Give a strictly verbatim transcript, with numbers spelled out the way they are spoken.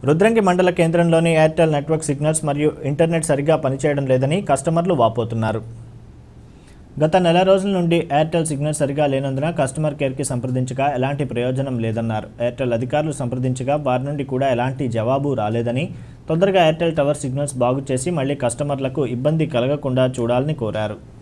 రుద్రంగి మండల కేంద్రంలోని Airtel network signals మరియు ఇంటర్నెట్ సరిగ్గా పనిచేయడం లేదని కస్టమర్లు వాపోతున్నారు. గత నెల రోజుల నుండి ఎయిర్టెల్ సిగ్నల్ సరిగా లేనందున కస్టమర్ కేర్కి సంప్రదించగా ఎలాంటి ప్రయోజనం లేదన్నారు. ఎయిర్టెల్ అధికారులు సంప్రదించగా వారి నుండి కూడా ఎలాంటి జవాబు రాలేదని, తొందరగా ఎయిర్టెల్ టవర్ సిగ్నల్స్ బాగు చేసి మళ్లీ కస్టమర్లకు ఇబ్బంది కలగకుండా చూడాలని కోరారు.